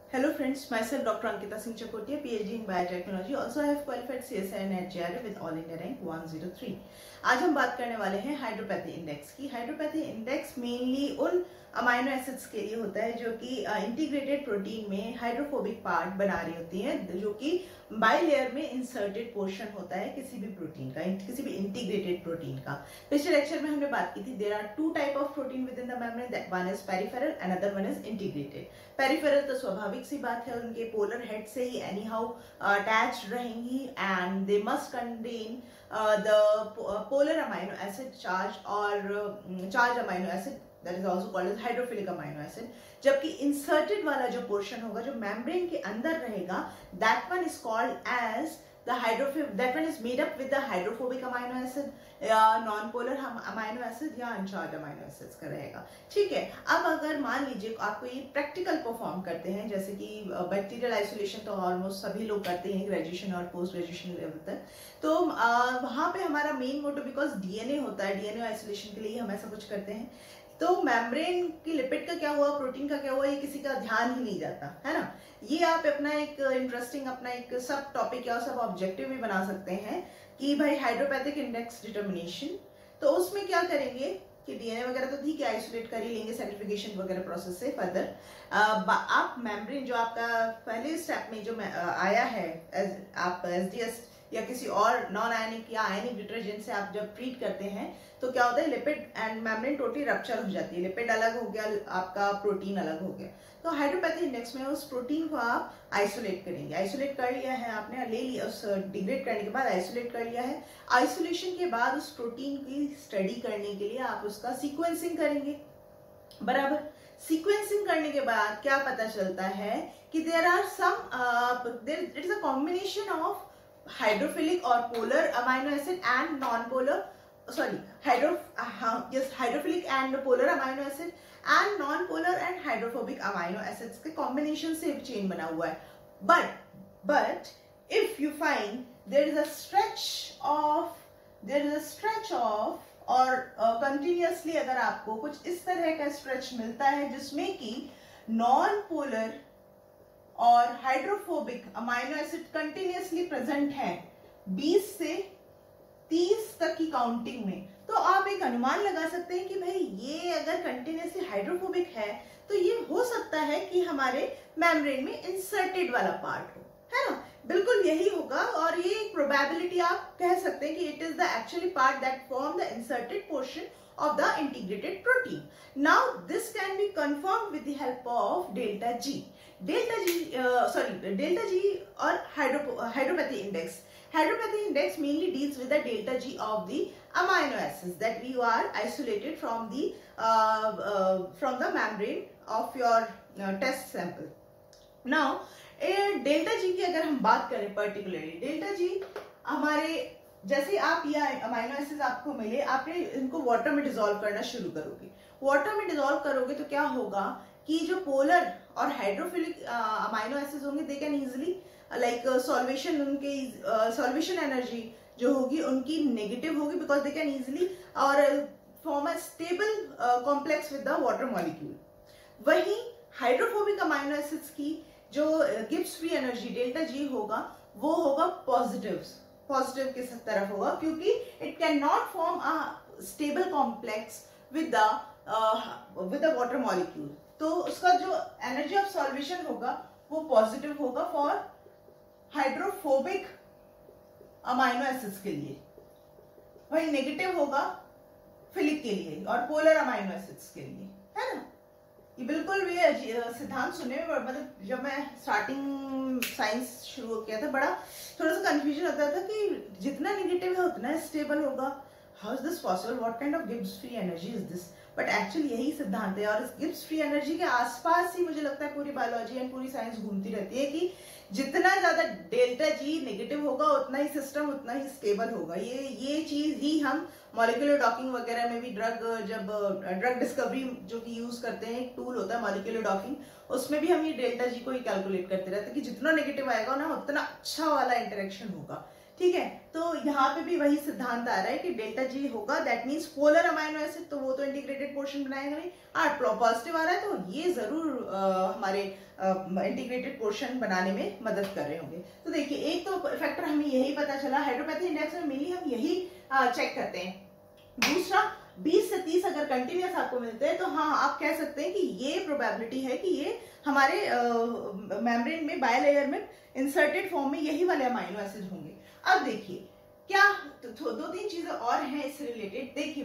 Hello friends, myself Dr. Ankita Singh Chakotia, PhD in Biotechnology. Also I have qualified CSIR and JRF with All India rank 103. आज हम बात करने वाले हैं hydropathy index की। Hydropathy index mainly उन amino acids के लिए होता है जो कि इंटीग्रेटेड प्रोटीन में हाइड्रोफोबिक पार्ट बना रही होती हैं, जो कि बाई लेयर में इंसर्टेड पोर्शन होता है किसी भी प्रोटीन का, किसी भी इंटीग्रेटेड प्रोटीन का। पिछले लेक्चर में हमने बात की थी there are two type of protein within the membrane, that one is peripheral and other one is integrated. Peripheral तो स्वाभाविक सी बात है, उनके पोलर हेड से ही एनी हाउ अटैच्ड रहेंगी and they must contain the polar amino acid charge or charged amino acid that is also called as hydrophilic amino acid. जबकि inserted वाला जो portion होगा, जो membrane के अंदर रहेगा, that one is called as the hydrophobic, that one is made up with the hydrophobic amino acid, non-polar amino acid या uncharged amino acids का रहेगा। ठीक है, अब अगर मान लीजिए आपको ये प्रैक्टिकल परफॉर्म करते हैं, जैसे कि बैक्टीरियल आइसोलेशन तो ऑलमोस्ट सभी लोग करते हैं ग्रेजुएशन और पोस्ट ग्रेजुएशन लेवल तक, तो वहाँ पे हमारा मेन मोटो, बिकॉज डीएनए होता है, डीएनए आइसोलेशन के लिए हम ऐसा कुछ करते हैं, तो मेम्ब्रेन की लिपिड का क्या हुआ, प्रोटीन का क्या हुआ, ये किसी का ध्यान ही नहीं जाता है ना। ये आप अपना एक इंटरेस्टिंग अपना एक सब टॉपिक या सब ऑब्जेक्टिव भी बना सकते हैं कि भाई हाइड्रोपैथिक इंडेक्स डिटर्मिनेशन। तो उसमें क्या करेंगे कि डीएनए वगैरह तो ठीक है, आइसोलेट कर ही लेंगे सेंट्रीफ्यूगेशन वगैरह प्रोसेस से फर्दर। आप मेम्ब्रेन जो आपका पहले स्टेप में जो आया है, आप एसडीएस या किसी और नॉन आयनिक या आयनिक डिटर्जेंट से आप जब ट्रीट करते हैं तो क्या होता है, lipid and membrane totally rupture हो जाती है, लिपिड अलग हो गया, आपका प्रोटीन अलग हो गया। तो हाइड्रोपैथी इंडेक्स में उस प्रोटीन को आप आइसोलेट करेंगे। आइसोलेट कर लिया है आपने, ले लिया, उस डिग्रेड करने के बाद आइसोलेट कर लिया है। आइसोलेशन के बाद उस प्रोटीन की स्टडी करने के लिए आप उसका सीक्वेंसिंग करेंगे, बराबर। सीक्वेंसिंग करने के बाद क्या पता चलता है कि there are some, it is a combination of hydrophilic और polar amino acid and non polar, hydrophilic and polar amino acid and non polar and hydrophobic amino acids के कॉम्बिनेशन से एक चेन बना हुआ है। But if you find there is a stretch of और continuously अगर आपको कुछ इस तरह का स्ट्रेच मिलता है जिसमें कि नॉन पोलर और hydrophobic amino acid continuously present है 20 से 30 तक की काउंटिंग में, तो आप एक अनुमान लगा सकते हैं कि भाई ये अगर कंटिन्यूअसली हाइड्रोफोबिक है तो ये हो सकता है कि हमारे मेम्ब्रेन में इंसर्टेड वाला पार्ट हो, है ना। बिल्कुल यही होगा, और ये एक प्रोबेबिलिटी आप कह सकते हैं कि it is the actually part that form the inserted portion of the integrated protein. Now this can be confirmed with the help of delta G. Delta G or hydropathy index. Hydropathy index mainly deals with the delta G of the amino acids that we are isolated from the membrane of your test sample. Now delta G की अगर हम बात करें particularly, delta G हमारे जैसे आप ये amino acids आपको मिले, आपने इनको वाटर में डिसॉल्व करना शुरू करोगे। वाटर में डिसॉल्व करोगे तो क्या होगा कि जो पोलर और हाइड्रोफिलिक अमाइनो एसिड्स होंगे, they can easily like solvation, उनके सॉल्वेशन एनर्जी जो होगी उनकी नेगेटिव होगी, बिकॉज दे कैन इजीली और form a stable complex with the water molecule. वहीं हाइड्रोफोबिक अमाइनो एसिड्स की जो Gibbs free energy delta G होगा, वो होगा पॉजिटिव की तरफ होगा, क्योंकि it can not form a stable complex with the water molecule. तो उसका जो एनर्जी ऑफ सॉल्वेशन होगा वो पॉजिटिव होगा फॉर हाइड्रोफोबिक अमाइनो एसिड्स के लिए, वही नेगेटिव होगा फिलिक के लिए और पोलर अमाइनो एसिड्स के लिए, है ना। ये बिल्कुल भी सिद्धांत सुनने में, मतलब जब मैं स्टार्टिंग साइंस शुरू किया था बड़ा थोड़ा सा कंफ्यूजन होता था कि जितना नेगेटिव है उतना स्टेबल होगा, how is this possible, what kind of Gibbs free energy is this. But actually यही सिद्धांत है, और इस गिब्स फ्री एनर्जी के आसपास ही मुझे लगता है पूरी बायोलॉजी एंड पूरी साइंस घूमती रहती है कि जितना ज्यादा डेल्टा जी नेगेटिव होगा उतना ही सिस्टम उतना ही स्टेबल होगा। ये चीज ही हम मॉलिक्यूलर डॉकिंग वगैरह में भी ड्रग डिस्कवरी जो कि यूज करते हैं, एक टूल होता है मॉलिक्यूलर डॉकिंग, उसमें भी हम ये डेल्टा जी को ही कैलकुलेट करते रहते हैं कि जितना नेगेटिव आएगा ना उतना अच्छा वाला इंटरेक्शन होगा। ठीक है, तो यहाँ पे भी वही सिद्धांत आ रहा है कि डेल्टा जी होगा, that means polar amino acid, तो वो तो इंटीग्रेटेड पोर्शन बनाएगा नहीं। पॉजिटिव आ रहा है तो ये जरूर हमारे इंटीग्रेटेड पोर्शन बनाने में मदद कर रहे होंगे। तो देखिए, एक तो फैक्टर हमें यही पता चला, हाइड्रोपैथी इंडेक्स में मेनली हम यही चेक करते हैं। दूसरा, 20 से 30 अगर कंटिन्यूस आपको मिलते हैं तो हाँ, आप कह सकते हैं कि ये प्रोबेबिलिटी है कि ये हमारे मेम्ब्रेन में बायलेयर में इंसर्टेड फॉर्म में यही वाले अमाइनो एसिड होंगे। अब देखिए क्या तो दो तीन चीजें और हैं इससे रिलेटेड। देखिए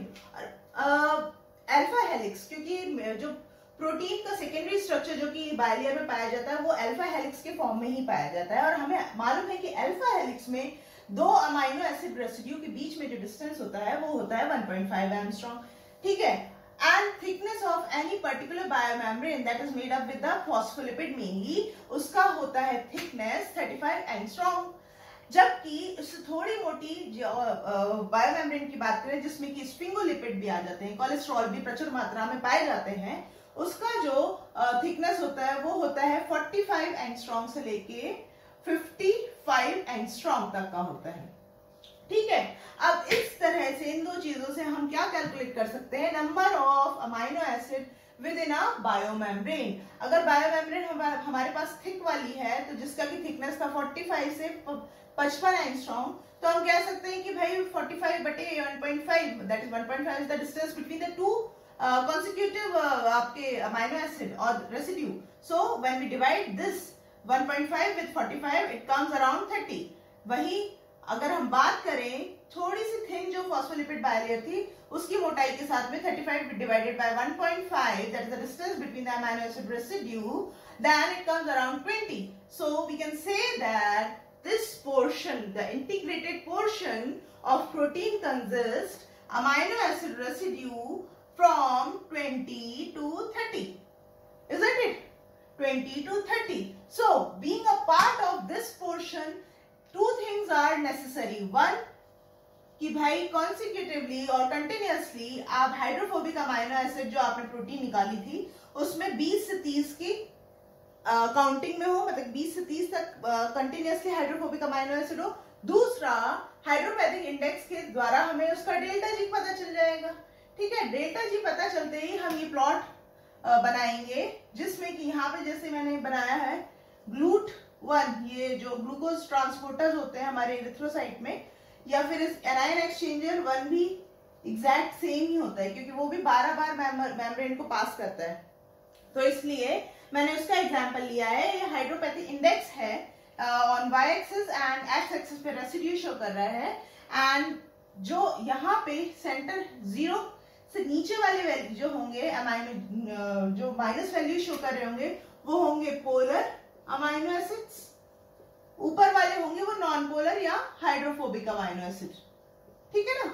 अल्फा हेलिक्स, क्योंकि जो प्रोटीन का सेकेंडरी स्ट्रक्चर जो कि बायलेयर में पाया जाता है वो अल्फा हेलिक्स के फॉर्म में ही पाया जाता है, और हमें मालूम है कि अल्फा हेलिक्स में दो अमाइनो एसिड रेसिड्यू के बीच में जो डिस्टेंस होता है वो होता है 1.5 एंगस्ट्रॉम। ठीक है, and thickness of any particular biomembrane that is made up with the phospholipid mainly, उसका होता है thickness 35 angstrom। जबकि उससे थोड़ी मोटी बायोमेम्ब्रेन की बात करें जिसमें कि स्फिंगोलिपिड भी आ जाते हैं, कोलेस्ट्रॉल भी प्रचुर मात्रा में पाए जाते हैं, उसका जो थिकनेस होता है वो होता है 45 एंगस्ट्रॉम से लेके 55 एंगस्ट्रॉम तक का होता है। ठीक है, अब इस तरह से इन दो चीजों से हम क्या कैलकुलेट कर सकते हैं, number of amino acid within a biomembrane. अगर बायोमेम्ब्रेन हमारे पास थिक वाली है तो जिसका की थिकनेस था 45 से 55 एंगस्ट्रॉम, तो हम कह सकते हैं कि भाई 45 बटे 1.5, that is 1.5 is the distance between the two consecutive आपके अमाइनो एसिड और residue. So when we divide this 1.5 with 45 it comes around 30। वही अगर हम बात करें थोड़ी सी थिन जो फॉस्फोलिपिड बायलेयर थी उसकी मोटाई के साथ में 35 divided by 1.5, that is the distance between the amino acid residue, then it comes around 20। So we can say that this portion, the integrated portion of protein consists amino acid residue from 20 to 30, isn't it? 20 to 30. So being a part of this portion, two things are necessary। one, कि भाई consecutively और continuously आप hydrophobic amino acid जो आपने protein निकाली थी उसमें 20 से 30 की काउंटिंग में हो, मतलब 20 से 30 तक कंटिन्यूसली हाइड्रोफोबिक अमाइनो एसिड हो। दूसरा, हाइड्रोपैथिक इंडेक्स के द्वारा हमें उसका डेल्टा जी पता चल जाएगा। ठीक है, डेल्टा जी पता चलते ही हम ये प्लॉट बनाएंगे जिसमें कि यहाँ पे जैसे मैंने बनाया है GLUT1, ये जो ग्लूकोज ट्रांसपोर्टर्स होते हैं हमारे इरिथ्रोसाइट में, या फिर इस एनायन एक्सचेंजर 1 भी एग्जैक्ट सेम ही होता है क्योंकि वो भी 12 बार मेम्ब्रेन को पास करता है। तो इसलिए मैंने उसका एग्जांपल लिया है। ये हाइड्रोपैथिक इंडेक्स है, on y axis and x axis पे रेसिड्यू शो कर रहा है, एंड जो यहाँ पे सेंटर 0 से नीचे वाले वैल्यू जो होंगे अमाइनो जो माइनस वैल्यू शो कर रहे होंगे वो होंगे पोलर अमाइनो एसिड्स, ऊपर वाले होंगे वो नॉन पोलर या हाइड्रोफोबिक अमाइनो एसिड। ठीक है ना?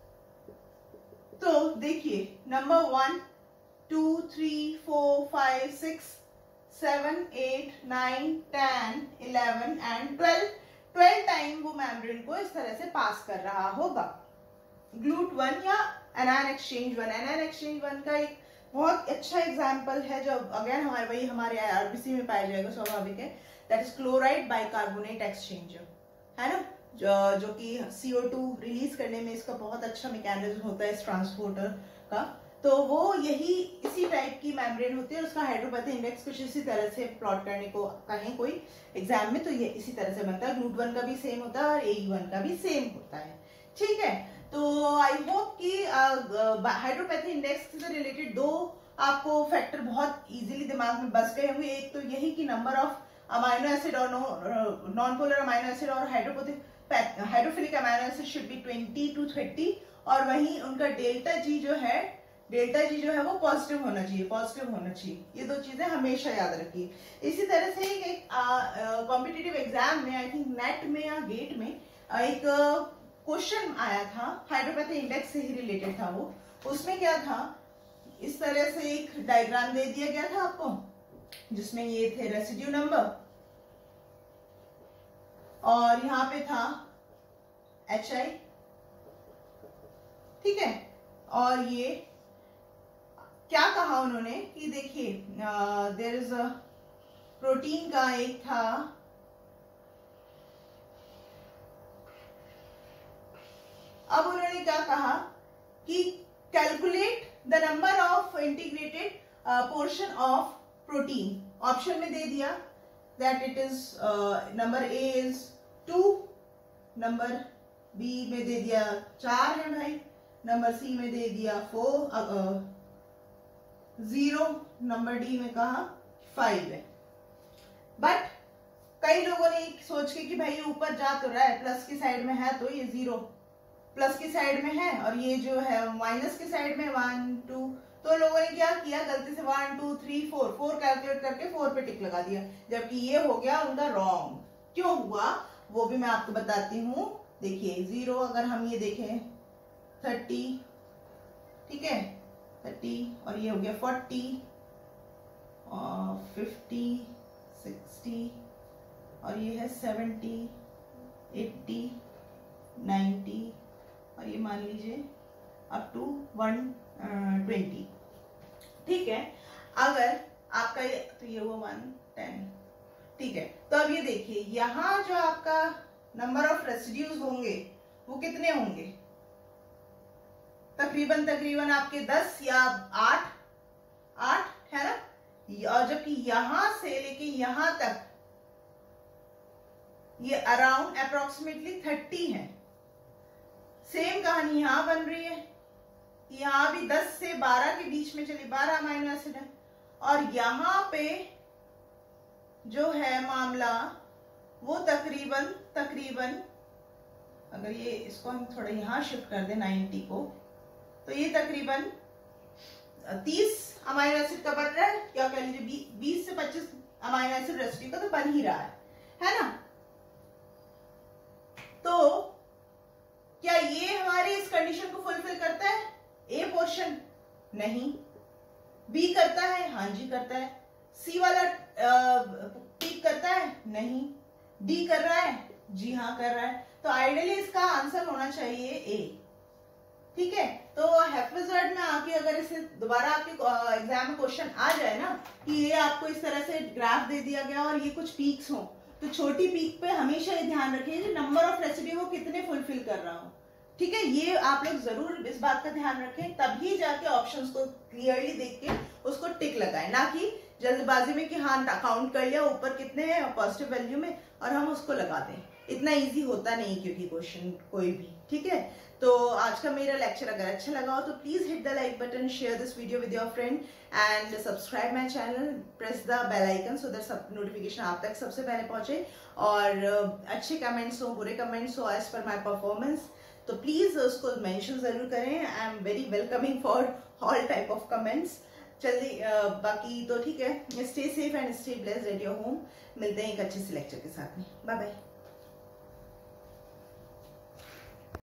तो देखिए नंबर 1 2 3 4 5 6 7 8 9 10 11 एंड 12 टाइम वो मेम्ब्रेन को इस तरह से पास कर रहा होगा। GLUT1 या एनायन एक्सचेंज 1, एनायन एक्सचेंज 1 का एक बहुत अच्छा एग्जांपल है जो अगेन हमारे आरबीसी में पाया जाएगा, स्वाभाविक है, that is chloride bicarbonate exchanger, है ना, जो कि CO2 रिलीज करने में इसका बहुत अच्छा मैकेनिज्म होता है इस ट्रांसपोर्टर का। तो वो यही इसी टाइप की मेम्ब्रेन होती है, उसका हाइड्रोपैथिक इंडेक्स कुछ इसी तरह से प्लॉट करने को कहें कोई एग्जाम में तो ये इसी तरह से बनता है। GLUT1 का भी सेम होता है और AE1 का भी सेम होता है। ठीक है, तो आई होप कि हाइड्रोपैथिक इंडेक्स से रिलेटेड दो आपको फैक्टर बहुत इजीली दिमाग में बस गए होंगे। एक तो यही कि नंबर ऑफ अमाइनो एसिड और नॉन पोलर अमाइनो एसिड और hydrophilic amino acid should be 20 to 30, और वहीं उनका डेल्टा जी जो है वो पॉजिटिव होना चाहिए। ये दो चीजें हमेशा याद रखिए। इसी तरह से एक कॉम्पिटिटिव एग्जाम में, आई थिंक नेट में या गेट में, एक क्वेश्चन आया था हाइड्रोपैथिक इंडेक्स से ही रिलेटेड था वो। उसमें क्या था, इस तरह से एक डायग्राम दे दिया गया था आपको जिसमें ये थे रेसिड्यू नंबर और यहाँ पे था HI, ठीक है, और ये क्या कहा उन्होंने कि देखिए देयर इज अ प्रोटीन का एक था अब उन्होंने क्या कहा कि calculate the number of integrated portion of protein. Option में दे दिया that it is number A is 2, number B में दे दिया 4 है भाई, नंबर सी में दे दिया 0, नंबर डी में कहा 5 है। बट कई लोगों ने सोच के कि भाई ये ऊपर जा तो रहा है, प्लस की साइड में है तो ये 0 प्लस की साइड में है और ये जो है माइनस की साइड में 1 2, तो लोगों ने क्या किया गलती से 1 2 3 4 कैलकुलेट करके 4 पे टिक लगा दिया, जबकि ये हो गया उनका रॉन्ग। क्यों हुआ वो भी मैं आपको बताती हूँ। देखिए 0 अगर हम ये देखें 30, ठीक है 30, और ये हो गया 40 और 50 60 और ये है 70 80 90 और ये मान लीजिए अप टू 120, ठीक है। अगर आपका ये तो ये हुआ 110, ठीक है। तो अब ये देखिए यहाँ जो आपका नंबर ऑफ रेसिड्यूज होंगे वो कितने होंगे, तकरीबन आपके 10 या 8 है ना, और जबकि यहां से लेके यहां तक ये अराउंड अप्रोक्सीमेटली 30 है। सेम कहानी यहां बन रही है, यहां भी 10 से 12 के बीच में चलिए 12 अमीनो एसिड है, और यहां पे जो है मामला वो तकरीबन अगर ये इसको हम थोड़ा यहां शिफ्ट कर दें 90 को, तो ये तकरीबन 30 अमीनो एसिड का बन रहा है, या कह लीजिए 20 से 25 अमीनो एसिड रेसिड्यू का तो बन ही रहा है ना। तो क्या ये हमारी इस कंडीशन को फुलफिल करता है? ए पोर्शन नहीं, बी करता है, हाँ जी करता है, सी वाला टिक करता है नहीं, डी कर रहा है, जी हाँ कर रहा है। तो आइडियली इसका आंसर होना चाहिए ए, ठीक है। तो हैफिजर्ड में आके अगर इसे दोबारा आपके एग्जाम में क्वेश्चन आ जाए ना कि ये आपको इस तरह से ग्राफ दे दिया गया और ये कुछ पीक्स हो, तो छोटी पीक पे हमेशा ये ध्यान रखिए कि नंबर ऑफ रेसिड्यू वो कितने फुलफिल कर रहा हो, ठीक है। ये आप लोग जरूर इस बात का ध्यान रखें, तभी जाके ऑप्शंस को क्लियरली देख के उसको टिक लगाएं, ना कि जल्दबाजी में कि हाँ काउंट कर लिया ऊपर कितने हैं पॉजिटिव वैल्यू में और हम उसको लगा दें। इतना इजी होता नहीं क्योंकि क्वेश्चन कोई भी, ठीक है। तो आज का मेरा लेक्चर अगर अच्छा लगा हो तो please hit the like button, share this video with your friend and subscribe my channel, press the bell icon so that सब नोटिफिकेशन आप तक सबसे पहले पहुंचे। और अच्छे कमेंट्स हो, बुरे कमेंट्स हो एज पर माय परफॉर्मेंस, तो प्लीज उसको मेंशन जरूर करें। I am very welcoming for all type of comments. चलिए बाकी तो ठीक है, stay safe and stay blessed at your home. मिलते हैं एक अच्छे से लेक्चर के साथ में, बाय बाय।